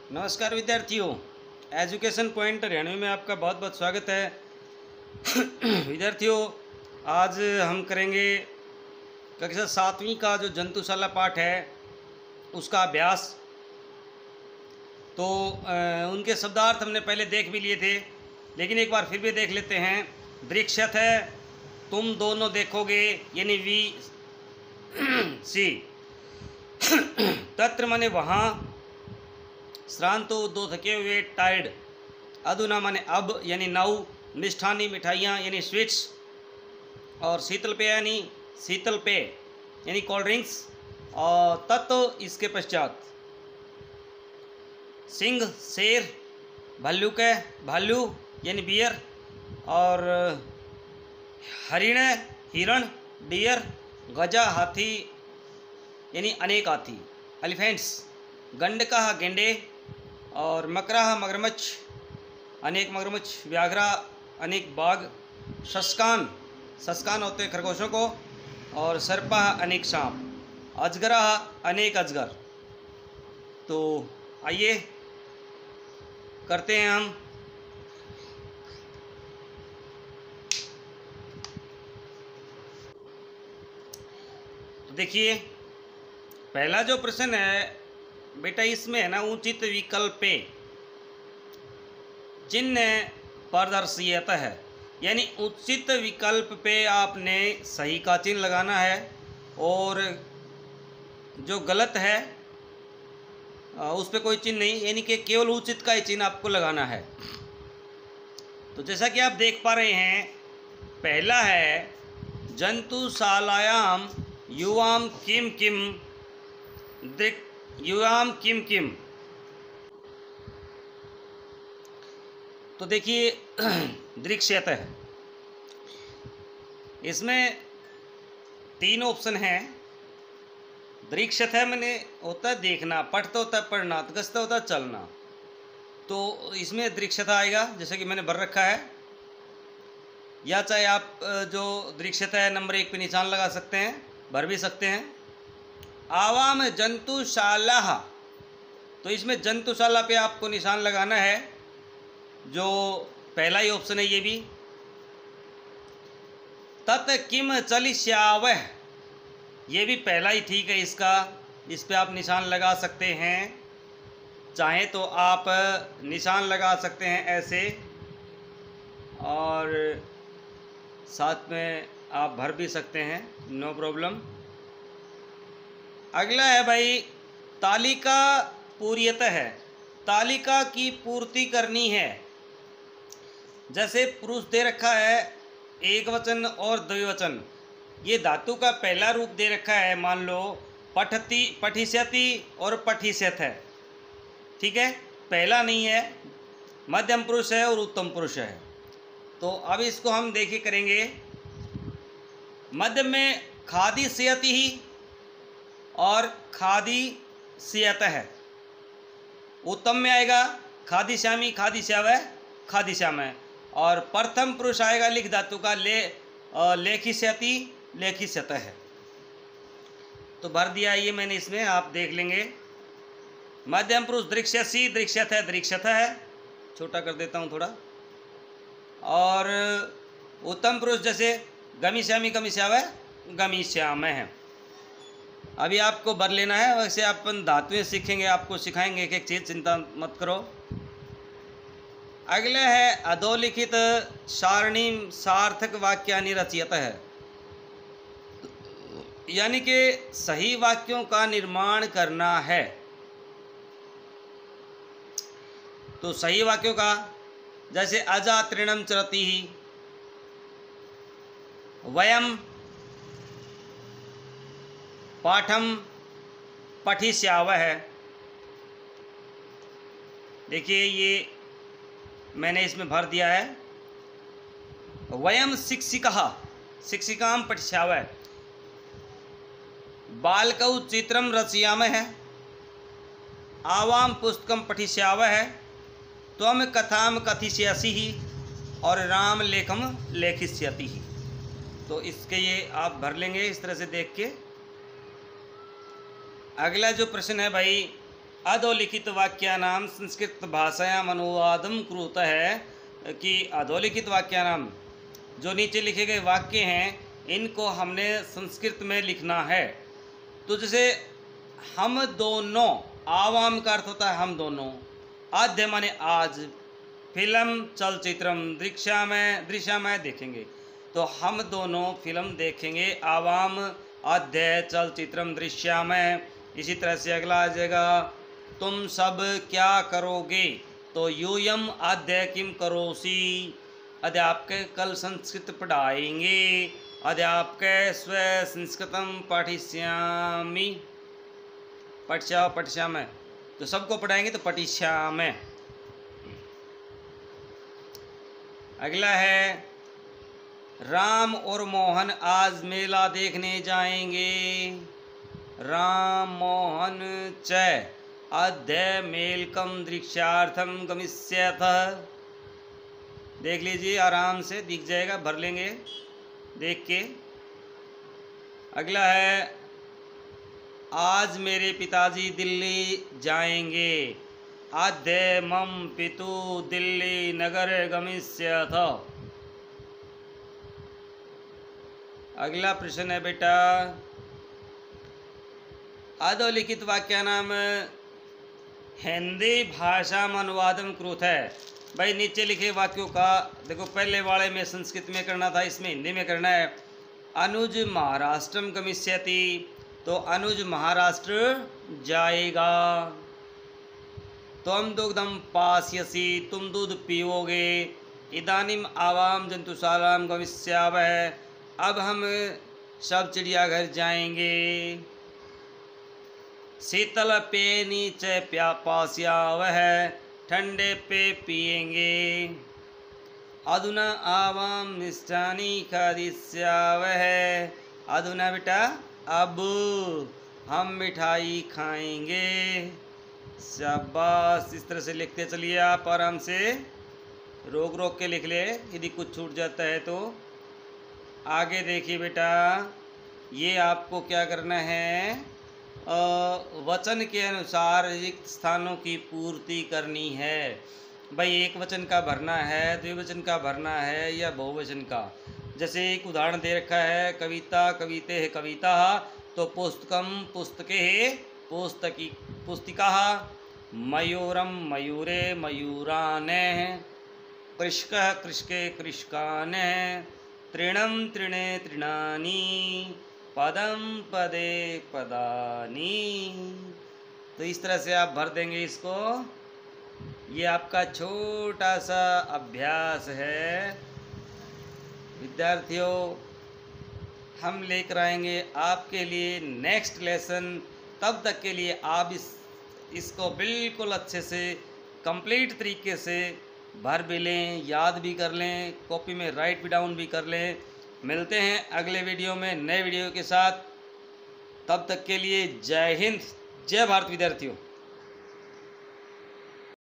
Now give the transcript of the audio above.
नमस्कार विद्यार्थियों, education point Haryanvi में आपका बहुत बहुत स्वागत है। विद्यार्थियों, आज हम करेंगे कक्षा 7वीं का जो जंतुशाला पाठ है उसका अभ्यास। तो उनके शब्दार्थ हमने पहले देख भी लिए थे, लेकिन एक बार फिर भी देख लेते हैं। दृक्ष्यत है, तुम दोनों देखोगे, यानी वी सी। तत्र माने वहाँ, श्रांतो दो थके हुए टायर्ड, अधुना माने अब यानी नाउ, मिष्ठानी मिठाइयाँ यानी स्वीट्स, और शीतल पेय यानी शीतल पेय यानी कोल्ड ड्रिंक्स, और तत्व इसके पश्चात। सिंह शेर, भल्लुक भालू यानी बियर, और हरिण हिरण डियर, गजा हाथी यानी अनेक हाथी एलिफेंट्स, गंडका गेंडे, और मकरा मगरमच्छ अनेक मगरमच्छ, व्याघ्रा अनेक बाघ, शस्कान सस्कान होते हैं खरगोशों को, और सर्पा अनेक सांप, अजगरा अनेक अजगर। तो आइए करते हैं हम। तो देखिए, पहला जो प्रश्न है बेटा, इसमें है ना उचित विकल्पे चिन्ह प्रदर्शित है, यानी उचित विकल्प पे आपने सही का चिन्ह लगाना है, और जो गलत है उस पर कोई चिन्ह नहीं, यानी कि केवल उचित का ही चिन्ह आपको लगाना है। तो जैसा कि आप देख पा रहे हैं, पहला है जंतुशालायाम युवाम किम किम दृक् युवाम किम किम। तो देखिए दृक्ष्यत है, इसमें 3 ऑप्शन हैं। दृक्ष्यत है मैंने होता है देखना, पठ तो होता है पढ़ना, गस्त होता है चलना। तो इसमें दृक्ष्यत आएगा, जैसे कि मैंने भर रखा है, या चाहे आप जो दृक्ष्यत है नंबर 1 पे निशान लगा सकते हैं, भर भी सकते हैं। आवाम जंतुशाला, तो इसमें जंतुशाला पे आपको निशान लगाना है, जो पहला ही ऑप्शन है ये भी। तत् किम चलिष्यावह, ये भी पहला ही ठीक है इसका, इस पे आप निशान लगा सकते हैं। चाहे तो आप निशान लगा सकते हैं ऐसे, और साथ में आप भर भी सकते हैं, नो प्रॉब्लम। अगला है भाई, तालिका पूर्यत है, तालिका की पूर्ति करनी है। जैसे पुरुष दे रखा है एक वचन और द्विवचन, ये धातु का पहला रूप दे रखा है, मान लो पठती पठिष्यति और पठिष्यत है, ठीक है, पहला नहीं है, मध्यम पुरुष है और उत्तम पुरुष है। तो अब इसको हम देखिए करेंगे। मध्य में खादिष्यति ही और खादिष्यत है। उत्तम में आएगा खादिश्यामी खादिश्यावह खादिश्यामः, और प्रथम पुरुष आएगा लिख धातु का लेखिष्यति लेखिष्यत है। तो भर दिया ये मैंने, इसमें आप देख लेंगे। मध्यम पुरुष दृक्ष्यसि दृक्ष्यत है, छोटा कर देता हूँ थोड़ा, और उत्तम पुरुष जैसे गमिष्यामी गमिष्यावह गमिष्यामः है। अभी आपको भर लेना है, वैसे अपन धातुएं सीखेंगे, आपको सिखाएंगे एक एक चीज़, चिंता मत करो। अगला है अधोलिखित सारणी सार्थक वाक्यानि रचयत है, यानी कि सही वाक्यों का निर्माण करना है। तो सही वाक्यों का, जैसे अजा तृणम चरति ही, वयम पाठम पठिष्यावः है। देखिए ये मैंने इसमें भर दिया है। वयम शिक्षिकाः शिक्षिकां पठिष्यावः, बालकौ चित्रं रचयामः, आवां पुस्तकं पठिष्यावः, त्वं कथां कथिष्यसि, और राम लेखम लेखिष्यति। तो इसके ये आप भर लेंगे इस तरह से देख के। अगला जो प्रश्न है भाई, अधोलिखित वाक्यानां संस्कृत भाषायाम् अनुवादं कुरुतः कि अधोलिखित वाक्यानां जो नीचे लिखे गए वाक्य हैं इनको हमने संस्कृत में लिखना है। तो जैसे हम दोनों, आवाम का अर्थ होता है हम दोनों, आद्य माने आज, फिल्म चलचित्रम दृश्यामय देखेंगे, तो हम दोनों फिल्म देखेंगे, आवाम आद्य चलचित्रम दृश्यामय। इसी तरह से अगला आ जाएगा तुम सब क्या करोगे, तो यूयम आद्य किम करोसी, अध्यापक कल संस्कृत पढ़ाएंगे, अध्यापक स्व संस्कृतम पठिष्यामि, पठिष्यामि, तो सबको पढ़ाएंगे तो पठिष्यामि। अगला है राम और मोहन आज मेला देखने जाएंगे, राम मोहन च अद्य मेलकम दृश्यार्थम गमिष्यतः। देख लीजिए आराम से दिख जाएगा, भर लेंगे देख के। अगला है आज मेरे पिताजी दिल्ली जाएंगे, अद्य मम पितु दिल्ली नगर गमिष्यतः। अगला प्रश्न है बेटा अधोलिखित वाक्यानाम हिंदी भाषा में अनुवादम कृत है। भाई नीचे लिखे वाक्यों का देखो, पहले वाले में संस्कृत में करना था, इसमें हिंदी में करना है। अनुज महाराष्ट्रम गमिष्यति, तो अनुज महाराष्ट्र जाएगा। त्वं दुग्धम पास्यसि, तुम दूध पीओगे। इदानीम आवाम जंतुशालां गमिष्यावः, अब हम सब चिड़ियाघर जाएंगे। शीतल पेनी च पास्यावः, ठंडे पे पिएंगे। अधुना आवाम मिष्टानि खादिष्यावः, अधुना बेटा अब हम मिठाई खाएंगे। शाबाश, इस तरह से लिखते चलिए आप आराम से, रोक रोक के लिख ले, यदि कुछ छूट जाता है तो। आगे देखिए बेटा, ये आपको क्या करना है, वचन के अनुसार रिक्त स्थानों की पूर्ति करनी है। भाई एक वचन का भरना है, द्विवचन का भरना है या बहुवचन का। जैसे एक उदाहरण दे रखा है कविता कविते है कविता, तो पुस्तकम पुस्तके है पुस्तकी पुस्तिका, मयूरम मयूरे मयूराने, कृषकः कृषके कृषकाने, तृणम तृणे तृणानि, पदम पदे पदानी। तो इस तरह से आप भर देंगे इसको। ये आपका छोटा सा अभ्यास है विद्यार्थियों। हम लेकर आएंगे आपके लिए नेक्स्ट लेसन। तब तक के लिए आप इसको बिल्कुल अच्छे से कंप्लीट तरीके से भर भी लें, याद भी कर लें, कॉपी में राइट भी डाउन भी कर लें। मिलते हैं अगले वीडियो में नए वीडियो के साथ। तब तक के लिए जय हिंद, जय भारत विद्यार्थियों।